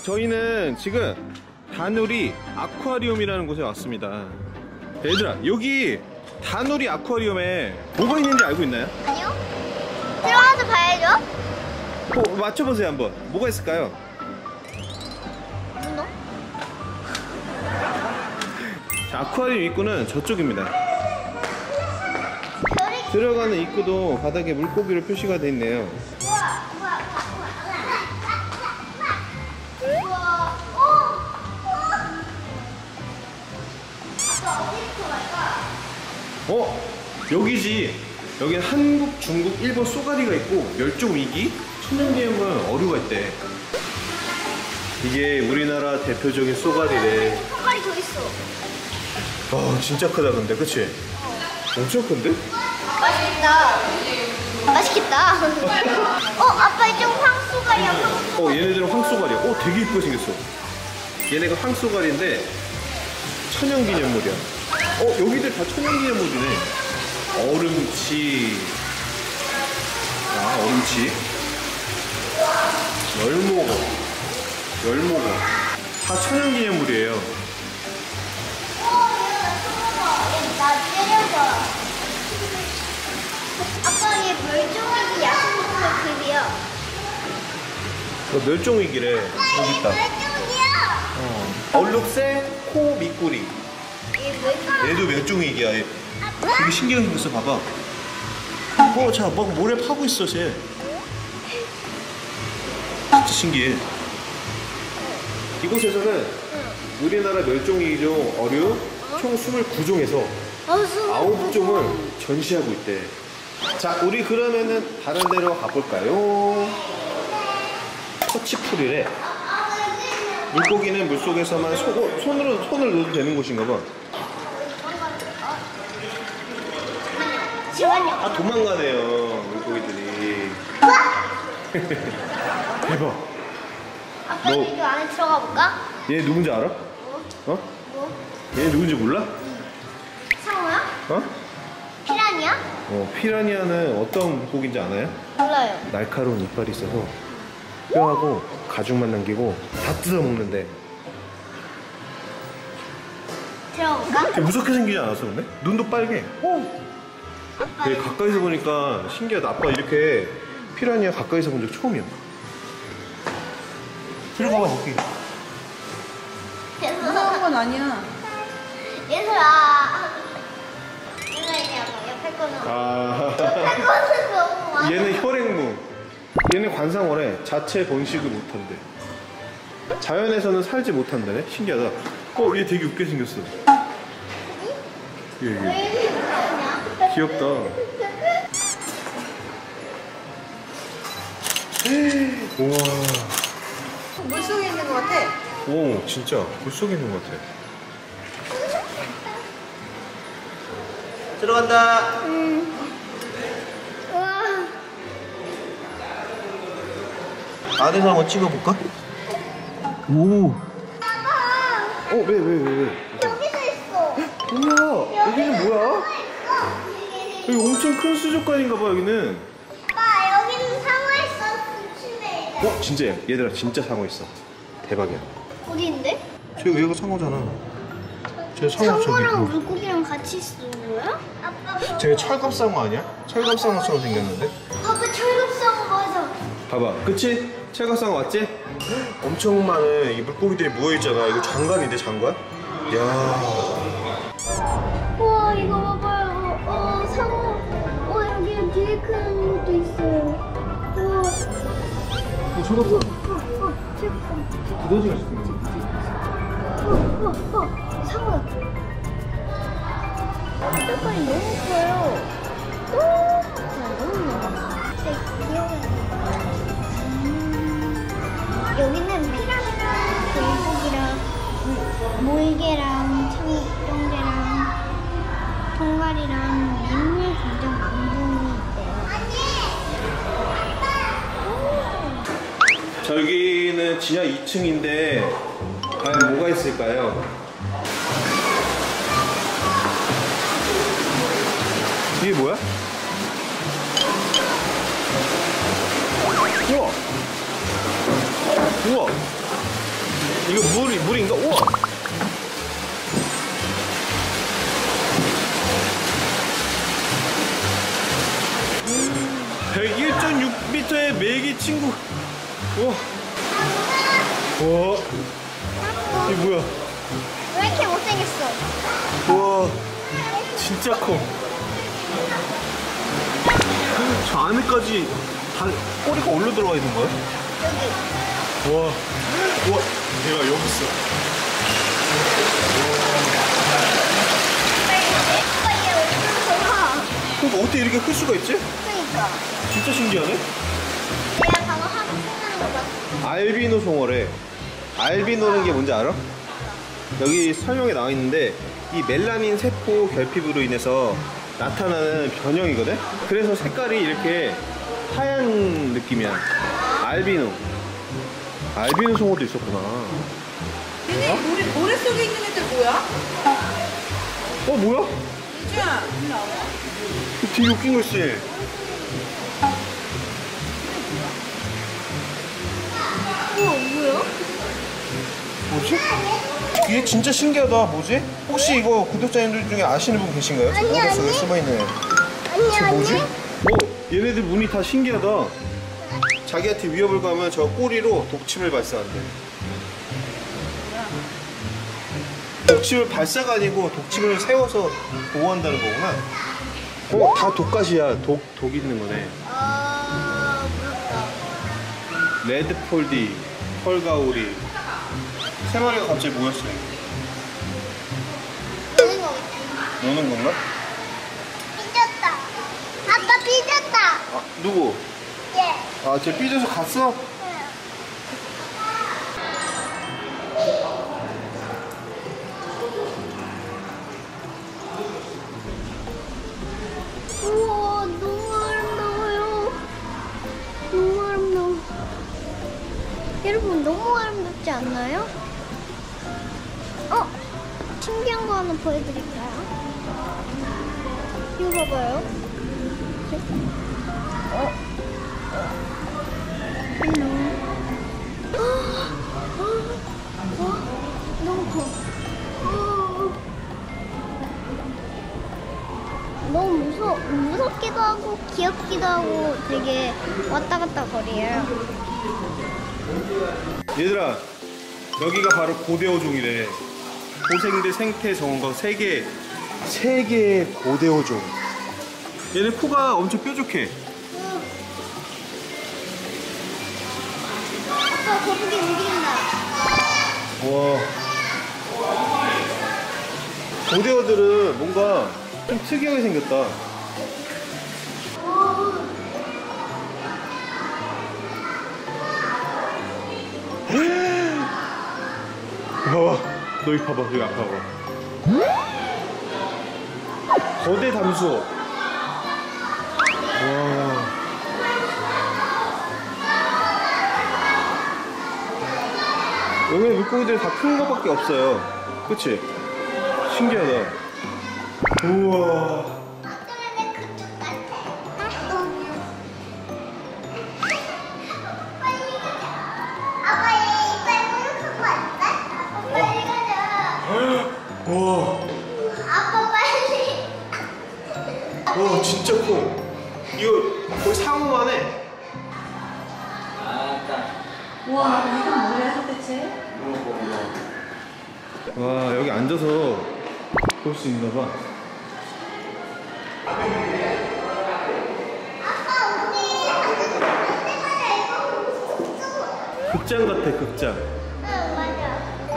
저희는 지금 다누리 아쿠아리움이라는 곳에 왔습니다. 얘들아, 여기 다누리 아쿠아리움에 뭐가 있는지 알고 있나요? 아니요. 들어가서 봐야죠. 맞춰보세요 한번. 뭐가 있을까요? 문어? 자, 아쿠아리움 입구는 저쪽입니다. 들어가는 입구도 바닥에 물고기로 표시가 되어 있네요. 여기지. 여기는 한국, 중국, 일본 쏘가리가 있고 멸종위기, 천연기념물 어류가 있대. 이게 우리나라 대표적인 쏘가리래. 쏘가리 더 있어. 진짜 크다 근데, 그치? 엄청 큰데? 맛있겠다. 맛있겠다. 아빠 이쪽 황쏘가리야. 얘네들은 황쏘가리야. 되게 이쁘게 생겼어. 얘네가 황쏘가리인데 천연기념물이야. 여기들 다 천연기념물이네. 얼음치, 얼음치, 열무거 다 천연기념물이에요. 나 때려줘. 아빠 얘 멸종위기 야생동물급이야. 멸종위기래. 여기 있다. 멸종이야. 얼룩새, 코, 미꾸리. 얘 뭘까? 얘도 멸종위기야. 얘. 되게 신기하게 생겼어. 봐봐. 자, 막 모래 파고 있어, 쟤. 진짜 신기해. 이곳에서는 우리나라 멸종위기종 어류 총 29종에서 9종을 전시하고 있대. 자, 우리 그러면은 다른 데로 가볼까요? 터치풀이래. 물고기는 물속에서만 손을 넣어도 되는 곳인가 봐. 도망가네요, 물고기들이. 대박. 아빠 이거 안에 들어가 볼까? 얘 누군지 알아? 뭐? 얘 누군지 몰라? 상어야? 피라니야? 피라니아는 어떤 물고기인지 아나요? 몰라요. 날카로운 이빨이 있어서 뼈하고 가죽만 남기고 다 뜯어먹는데. 들어볼까? 되게 무섭게 생기지 않았어 근데? 눈도 빨개. 되게 가까이서 보니까 신기하다. 아빠 이렇게 피라니아 가까이서 본 적 처음이야. 들어가봐 볼게. 무서운 건 아니야. 얘들아 이제 옆에 거는 옆에 거는 너무 많아. 얘는 혈액무. 얘는 관상어래. 자체 번식을 못한대. 자연에서는 살지 못한다네. 신기하다. 얘 되게 웃게 생겼어. 얘. 귀엽다. 우와. 물속에 있는 것 같아. 진짜 물속에 있는 것 같아. 들어간다. 우와. 안에서 한번 찍어볼까? 오. 아빠 왜? 여기도 있어. 뭐야? 여기는 뭐야? 여기 엄청 큰 수족관인가 봐, 여기는. 아빠 여기는 상어 있어. 조심해. 진짜야. 얘들아, 진짜 상어 있어. 대박이야. 어디 있는데? 얘가 상어잖아. 쟤 상어 상어랑 물고기랑 같이 있는 거야? 아빠 쟤 철갑상어 아니야? 철갑상어처럼 생겼는데? 아빠 철갑상어 맞아. 봐봐, 그치? 철갑상어 맞지? 엄청 많은 이 물고기들이 모여있잖아. 이거 장관인데, 장관? 이야. 우와 이거 봐봐요. 상어. 여기 되게 큰 것도 있어요. 우와. 철갑상어. 철갑상어. 두더지가 있어. 상어. 색깔이 너무 커요. 너무 귀여워요. 여기는 피라미랑 돌고기랑 몰개랑 청동개랑 통갈이랑 민물 공정 공동이 있대요. 자, 여기는 지하 2층인데 과연 뭐가 있을까요? 이게 뭐야? 우와! 우와! 이 친구. 우와. 우와. 이게 뭐야? 왜 이렇게 못생겼어? 우와. 진짜 커. 저 안에까지 다 꼬리가 올려 들어가 있는 거야? 여기. 우와. 우와. 얘가 여기 있어. 빨리 얘 어디서 가? 그러니까 어떻게 이렇게 클 수가 있지? 그러니까. 진짜 신기하네. 내가 방금 하고 생각하는 거 봤어. 알비노 송어래. 알비노는 게 뭔지 알아? 여기 설명에 나와 있는데 이 멜라닌 세포 결핍으로 인해서 나타나는 변형이거든? 그래서 색깔이 이렇게 하얀 느낌이야. 알비노. 알비노 송어도 있었구나. 얘네 모래 속에 있는 애들 뭐야? 어, 뭐야? 유주야, 일로 나와. 되게 웃긴 거 있어, 얘. 우와, 뭐야? 뭐지? 이게 진짜 신기하다. 뭐지? 혹시 이거 구독자님들 중에 아시는 분 계신가요? 저 아니, 모래 속에 아니. 숨어있는 애. 아니, 뭐지? 아니. 얘네들 문이 다 신기하다. 자기한테 위협을 가면 저 꼬리로 독침을 발사한대. 독침을 발사가 아니고 독침을 세워서 보호한다는 거구나. 다 독가시야. 독 있는 거네. 아, 무섭다. 레드폴디, 펄가오리. 세 마리가 갑자기 모였어요. 노는 거겠지. 노는 건가? 삐졌다. 아빠 삐졌다. 아, 누구? 예. 아, 쟤 삐져서 갔어? 우와, 너무 아름다워요. 너무 아름다워. 여러분, 너무 아름답지 않나요? 신기한 거 하나 보여드릴까요? 이거 봐봐요. 너무 커. 너무 무섭기도 하고 귀엽기도 하고 되게 왔다 갔다 거려요. 얘들아, 여기가 바로 고대어종이래. 고생대 생태 정원과 세계의 고대어종. 얘네 코가 엄청 뾰족해. 아빠 거북이 움직인다. 와. 고대어들은 뭔가 좀 특이하게 생겼다. 봐봐, 너 이거 봐봐, 여기 앞에 봐봐. 거대 담수어. 와. 여기 물고기들이 다 큰 거밖에 없어요. 그치? 신기하다. 우와. 와. 아빠 빨리. 와, 진짜 커. 이거 거의 상어만 해. 와, 이건 뭐야 도대체? 와, 여기 앉아서 볼 수 있나 봐. 극장 같아, 극장. 응, 맞아.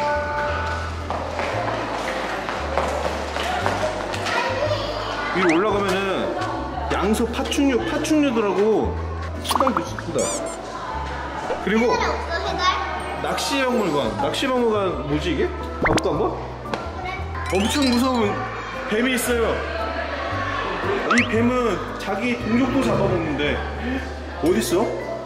위로 올라가면은 양서 파충류들하고 수달도 있습니다. 그리고 해달 없어, 해달? 낚시박물관 뭐지 이게? 가볼까 한번? 엄청 무서운 뱀이 있어요. 이 뱀은 자기 동족도 잡아먹는데 어딨어?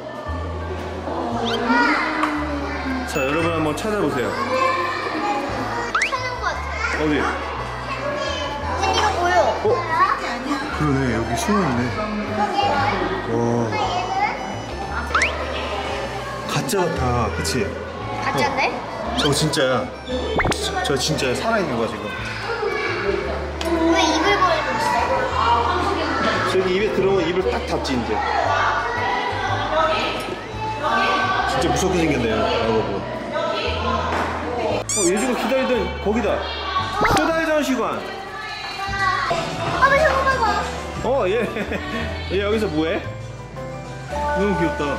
자, 여러분 한번 찾아보세요. 찾는 것 같아. 어디? 언니가 보여. 그러네, 여기 숨어있네. 와, 가짜 같아, 그치? 가짜인데? 저거 진짜야. 저 진짜 살아있는 거야 지금. 왜 입을 벌리고 있어? 저기 입에 들어오면 입을 딱 닫지 이제. 무섭게 생겼네요. 라고. 예주가 기다리던 거기다. 소달 전시관. 아빠 저거 봐봐. 얘 여기서 뭐해? 너무 귀엽다.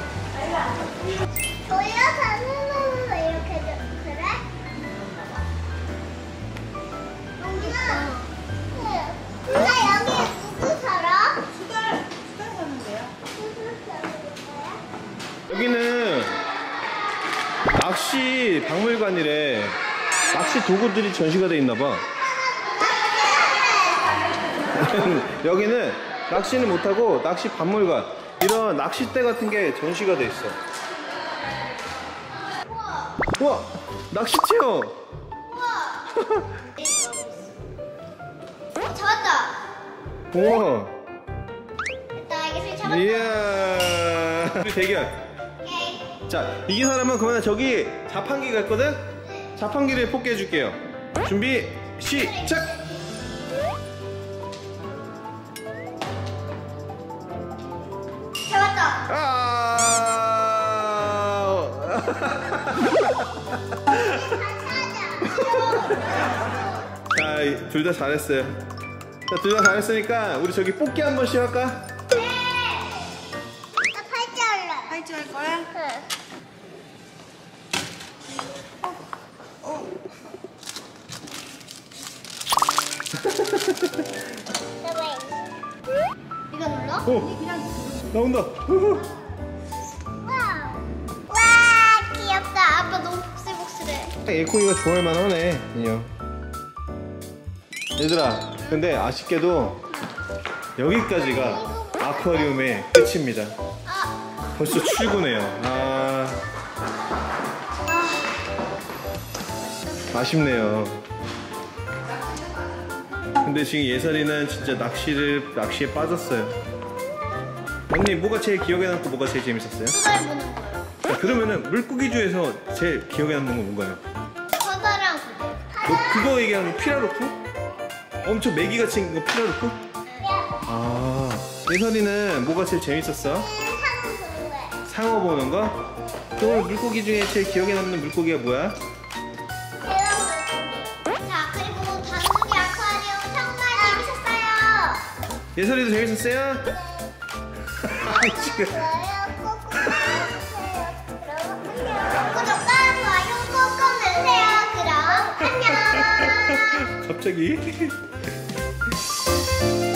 돌려서 눈으로 이렇게 그래? 누나 여기 누구 살아? 수달 사는데요? 여기는 낚시 박물관이래. 낚시 도구들이 전시가 돼 있나 봐. 여기는 낚시는 못하고 낚시 박물관, 이런 낚싯대 같은 게 전시가 돼 있어. 우와, 낚시 체험. 잡았다. 우와, 나 이게 잡았다. 이야. 우리 대결. 오케이. 자, 이긴 사람은 그러면 저기 자판기가 있거든? 자판기를 뽑게 해줄게요. 준비, 시작! 잡았다. 아! 자, 둘 다 잘했어요. 자, 둘 다 잘했으니까 우리 저기 뽑기 한 번씩 할까? 네. 나 팔찌 할래. 팔찌 할 거야? 응. 이거 눌러? 나온다. 우후. 와 귀엽다. 아빠 너무 복슬복슬해. 에코이가 좋아할 만하네, 인형. 얘들아, 근데 아쉽게도 여기까지가 아쿠아리움의 끝입니다. 아, 벌써 출근해요. 아쉽네요. 근데 지금 예설이는 진짜 낚시에 빠졌어요. 언니, 뭐가 제일 기억에 남고 뭐가 제일 재밌었어요? 수달 보는 거요. 자, 그러면은 물고기 중에서 제일 기억에 남는 건 뭔가요? 서다랑 그거 얘기하는 거 피라로프? 엄청 메기같이 생긴 거 피라로프? 아, 예설이는 뭐가 제일 재밌었어? 상어 보는 거? 그럼 물고기 중에 제일 기억에 남는 물고기가 뭐야? 자, 그리고 단무기 아쿠아리움 정말 재밌었어요. 예설이도 재밌었어요? 아니, 지금 구독과 좋아요 꾹꾹 누르세요. 그럼 안녕. 갑자기